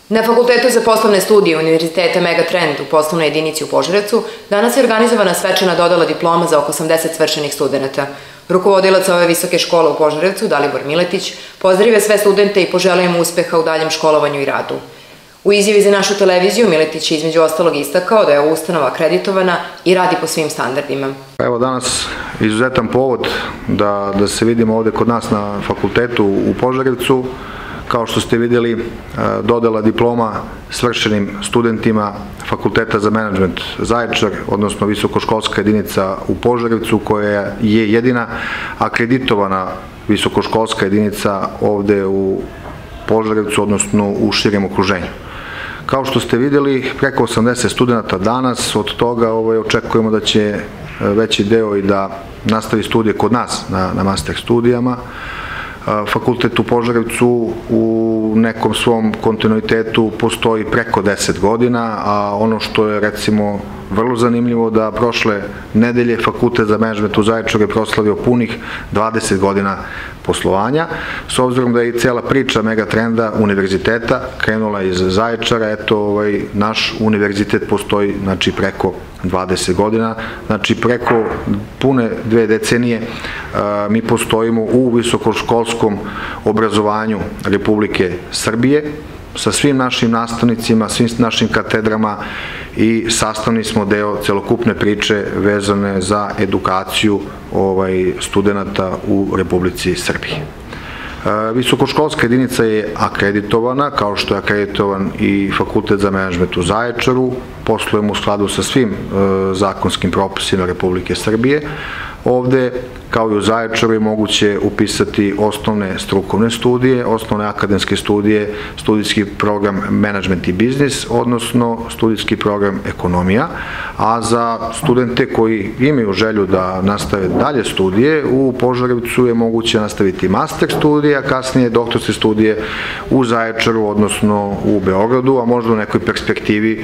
Na Fakultetu za poslovne studije Univerziteta Megatrend u poslovnoj jedinici u Požarevcu danas je organizovana svečana dodela diploma za oko 80 svršenih studenta. Rukovodilac ove visoke škole u Požarevcu, Dalibor Miletić, pozdravio sve studente i poželio im uspeha u daljem školovanju i radu. U izjavi za našu televiziju Miletić je između ostalog istakao da je ustanova akreditovana i radi po svim standardima. Evo danas izuzetan povod da se vidimo ovde kod nas na fakultetu u Požarevcu. Kao što ste vidjeli, dodela diploma svršenim studentima Fakulteta za menadžment Zaječar, odnosno visokoškolska jedinica u Požarevcu, koja je jedina akreditovana visokoškolska jedinica ovde u Požarevcu, odnosno u širem okruženju. Kao što ste vidjeli, preko 80 studenta danas, od toga očekujemo da će veći deo i da nastavi studije kod nas na master studijama. Fakultet u Požarevcu u nekom svom kontinuitetu postoji preko 10 godina, a ono što je recimo vrlo zanimljivo da prošle nedelje Fakultet za menadžment u Zaječaru je proslavio punih 20 godina poslovanja. S obzirom da je i cela priča Megatrenda univerziteta krenula iz Zaječara, eto naš univerzitet postoji preko 20 godina, preko pune 2 decenije mi postojimo u visokoškolskom obrazovanju Republike Srbije sa svim našim nastavnicima, svim našim katedrama i sastavni smo deo celokupne priče vezane za edukaciju studenta u Republici Srbiji. Visokoškolska jedinica je akreditovana, kao što je akreditovan i Fakultet za menadžment u Zaječaru, poslujemo u skladu sa svim zakonskim propisima Republike Srbije. Ovde, kao i u Zaječaru, je moguće upisati osnovne strukovne studije, osnovne akademske studije, studijski program menadžment i biznis, odnosno studijski program ekonomija, a za studente koji imaju želju da nastave dalje studije, u Požarevcu je moguće nastaviti master studije, a kasnije doktorske studije u Zaječaru, odnosno u Beogradu, a možda u nekoj perspektivi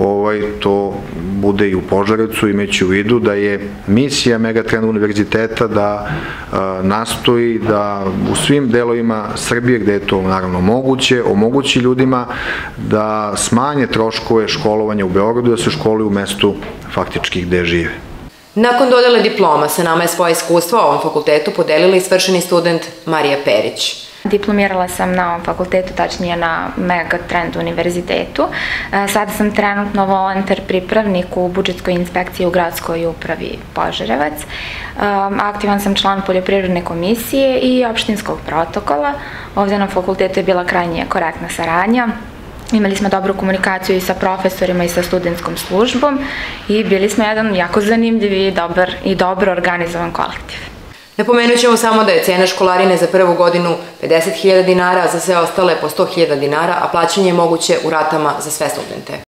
to bude i u Požarevcu, imajući u vidu da je misija Megatrend univerziteta da nastoji da u svim delovima Srbije, gde je to naravno moguće, omogući ljudima da smanje troškove školovanja u Beogradu, da se školuju u mestu faktički gde žive. Nakon dodele diploma sa nama je svoje iskustva o ovom fakultetu podelila i svršeni student Marija Perić. Diplomirala sam na ovom fakultetu, tačnije na Megatrend univerzitetu. Sada sam trenutno volonter pripravnik u budžetskoj inspekciji u gradskoj upravi Požarevac. Aktivan sam član poljoprivredne komisije i opštinskog protokola. Ovde na fakultetu je bila krajnje korektna saradnja. Imali smo dobru komunikaciju i sa profesorima i sa studentskom službom i bili smo jedan jako zanimljiv i dobro organizovan kolektiv. Napomenut ćemo samo da je cena školarine za prvu godinu 50.000 dinara, a za sve ostale po 100.000 dinara, a plaćanje je moguće u ratama za sve studente.